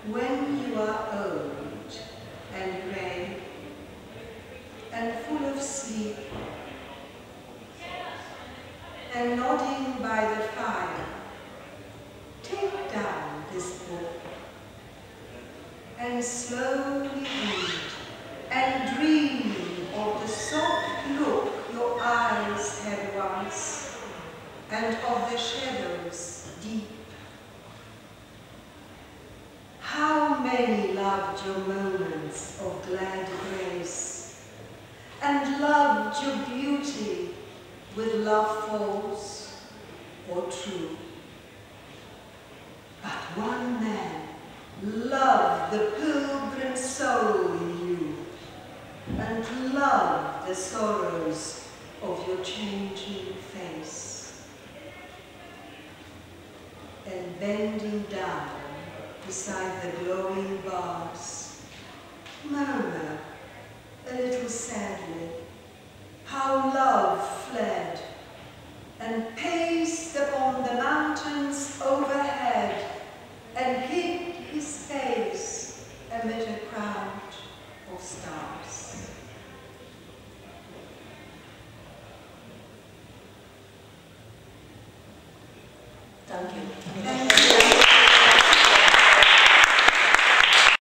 when you are old and grey and full of sleep and nodding by the fire, take down this book and slowly read and dream of the soft look your eyes had once and of the shadows deep. How many loved your moments of glad grace and loved your beauty with love false or true. But one man loved the pilgrim soul in you and loved the sorrows of your changing face. And bending down beside the glowing bars, murmur a little sadly how love fled and paced upon the mountains overhead and hid his face amid a crowd of stars. Thank you.